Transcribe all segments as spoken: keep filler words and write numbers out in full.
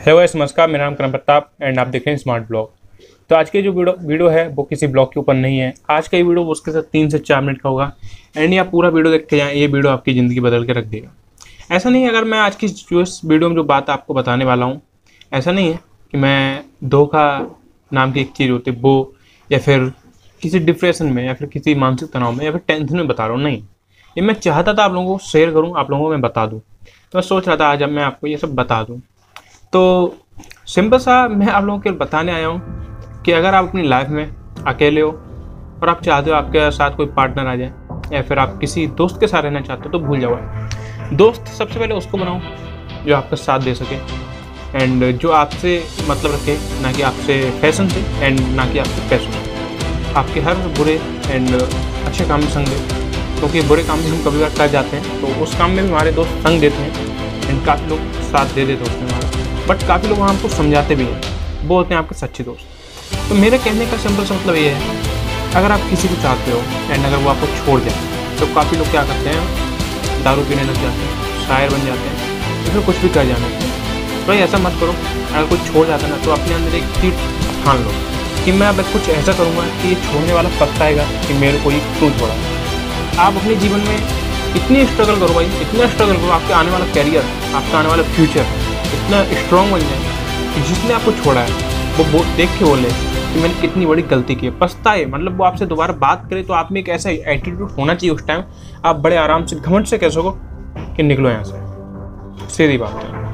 Hello guys, नमस्कार। मेरा नाम करण प्रताप एंड आप देख रहे हैं स्मार्ट ब्लॉग। तो आज के जो वीडियो वीडियो है वो किसी ब्लॉग के ऊपर नहीं है। आज का ये वीडियो उसके साथ तीन से चार मिनट का होगा एंड ये आप पूरा वीडियो देख के जाएँ, ये वीडियो आपकी ज़िंदगी बदल के रख देगा। ऐसा नहीं है, अगर मैं आज की जो इस वीडियो में जो बात आपको बताने वाला हूँ, ऐसा नहीं है कि मैं धोखा नाम की एक चीज़ होती है वो, या फिर किसी डिप्रेशन में, या फिर किसी मानसिक तनाव में, या फिर टेंशन में बता रहा हूँ। नहीं, ये मैं चाहता था आप लोगों को शेयर करूँ, आप लोगों को मैं बता दूँ। तो मैं सोच रहा था आज अब मैं आपको ये सब बता दूँ। तो सिंपल सा मैं आप लोगों के बताने आया हूँ कि अगर आप अपनी लाइफ में अकेले हो और आप चाहते हो आपके साथ कोई पार्टनर आ जाए, या फिर आप किसी दोस्त के साथ रहना चाहते हो, तो भूल जाओ। दोस्त सबसे पहले उसको बनाओ जो आपका साथ दे सके एंड जो आपसे मतलब रखे, ना कि आपसे फैशन से एंड ना कि आपसे पैसों से। आपके हर बुरे एंड अच्छे काम में संग दे, क्योंकि बुरे काम में हम कभी बार कर जाते हैं तो उस काम में भी हमारे दोस्त संग देते हैं एंड काफ़ी लोग साथ दे देते हैं हमारा। बट काफ़ी लोग हमको समझाते भी हैं, वो होते हैं आपके सच्चे दोस्त। तो मेरे कहने का सिंपल सा मतलब ये है, अगर आप किसी को चाहते हो एंड अगर वो आपको छोड़ जाए तो काफ़ी लोग क्या करते हैं, दारू पीने लग जाते हैं, शायर बन जाते हैं, तो फिर कुछ भी कर जाने लगते हैं। भाई ऐसा मत करो। अगर कोई छोड़ जाता है ना, तो अपने अंदर एक चीज ठान लो कि मैं अब कुछ ऐसा करूँगा कि ये छोड़ने वाला पछताएगा कि मेरे को ये क्यों छोड़ा। आप अपने जीवन में इतनी स्ट्रगल करो भाई, इतना स्ट्रगल करो, आपके आने वाला कैरियर, आपका आने वाला फ्यूचर इतना स्ट्रॉन्ग बन जाए कि जिसने आपको छोड़ा है वो देख के बोले कि मैंने कितनी बड़ी गलती की है, पछताए। मतलब वो आपसे दोबारा बात करे तो आप में एक ऐसा एटीट्यूड होना चाहिए उस टाइम, आप बड़े आराम से घमंड से कह सको कि निकलो यहाँ से। सीधी बात है।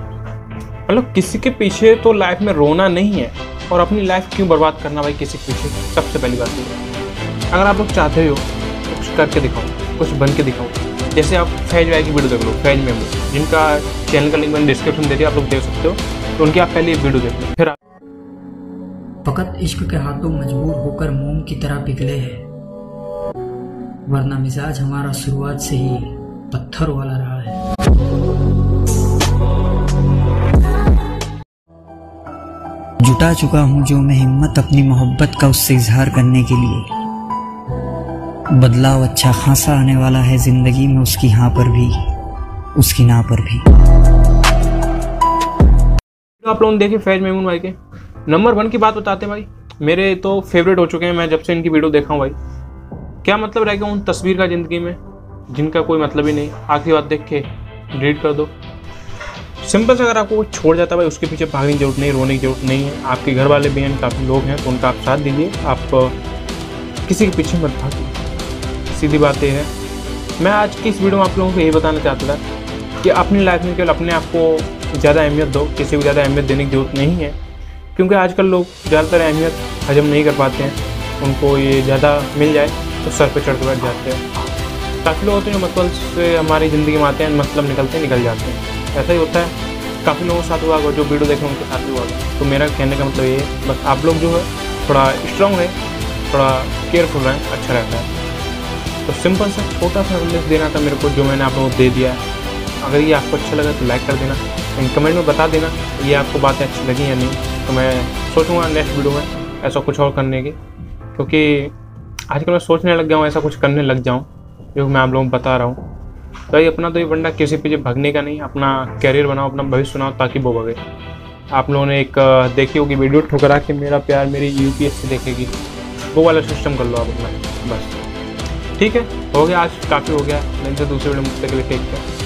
मतलब किसी के पीछे तो लाइफ में रोना नहीं है, और अपनी लाइफ क्यों बर्बाद करना भाई किसी के पीछे। सबसे पहली बात ये, अगर आप लोग चाहते हो तो कुछ करके दिखाओ, कुछ बन के दिखाओ। जैसे आप फैज भाई की वीडियो देख लो, फैज मेमोरी, जिनका चैनल का लिंक मैंने डिस्क्रिप्शन दे दिया, आप लोग देख सकते हो। तो उनकी आप पहले वीडियो देख लो, फिर फकत इश्क के हाथों मजबूर होकर मोम की तरह पिघले हैं, वरना मिजाज हमारा शुरुआत से ही पत्थर वाला रहा है। जुटा चुका हूँ जो मैं हिम्मत अपनी मोहब्बत का उससे इजहार करने के लिए। बदलाव अच्छा खासा आने वाला है जिंदगी में, उसकी हाँ पर भी, उसकी ना पर भी। आप लोगों ने देखे फैज मेमून भाई के नंबर वन की बात बताते हैं भाई, मेरे तो फेवरेट हो चुके हैं। मैं जब से इनकी वीडियो देखा हूँ भाई, क्या मतलब रहेगा उन तस्वीर का ज़िंदगी में जिनका कोई मतलब ही नहीं। आखिरी बात देख के डिलीट कर दो। सिंपल से, अगर आपको छोड़ जाता है भाई, उसके पीछे भागने की जरूरत नहीं, रोने की जरूरत नहीं है। आपके घर वाले भी हैं, काफ़ी लोग हैं, तो उनका आप साथ दीजिए। आप किसी के पीछे मत भागिए, सीधी बात यह है। मैं आज की इस वीडियो में आप लोगों को यही बताना चाहता था कि अपनी लाइफ में केवल अपने आप को ज़्यादा अहमियत दो, किसी को ज़्यादा अहमियत देने की जरूरत नहीं है। क्योंकि आजकल लोग ज़्यादातर अहमियत हजम नहीं कर पाते हैं, उनको ये ज़्यादा मिल जाए तो सर पे चढ़ के बैठ जाते हैं। काफ़ी लोग होते हैं जो मतलब से हमारी ज़िंदगी में आते हैं, मतलब निकलते निकल जाते हैं। ऐसा ही होता है, काफ़ी लोगों के साथ हुआ, जो वीडियो देखें उनके साथ भी हुआ। तो मेरा कहने का मतलब ये है, बस आप लोग जो है थोड़ा स्ट्रॉन्ग रहे, थोड़ा केयरफुल रहें, अच्छा रहता है। तो सिंपल सा छोटा सा संदेश देना था मेरे को, जो मैंने आप लोगों को दे दिया है। अगर ये आपको अच्छा लगा तो लाइक कर देना एंड कमेंट में बता देना ये आपको बातें अच्छी लगी या नहीं। तो मैं सोचूंगा नेक्स्ट वीडियो में ऐसा कुछ और करने की, क्योंकि आजकल मैं सोचने लग गया हूँ, ऐसा कुछ करने लग जाऊँ जो मैं आप लोगों को बता रहा हूँ। तो ये अपना तो ये बंदा किसी पीछे भागने का नहीं, अपना कैरियर बनाओ, अपना भविष्य बनाओ, ताकि वो भगे। आप लोगों ने एक देखी होगी वीडियो, ठुकरा के मेरा प्यार मेरी यू पी एस सी देखेगी, वो वाला सिस्टम कर लो आप अपना। बस ठीक है, हो गया, आज काफ़ी हो गया। मिलते दूसरे वीडियो में, तक के लिए टेक केयर।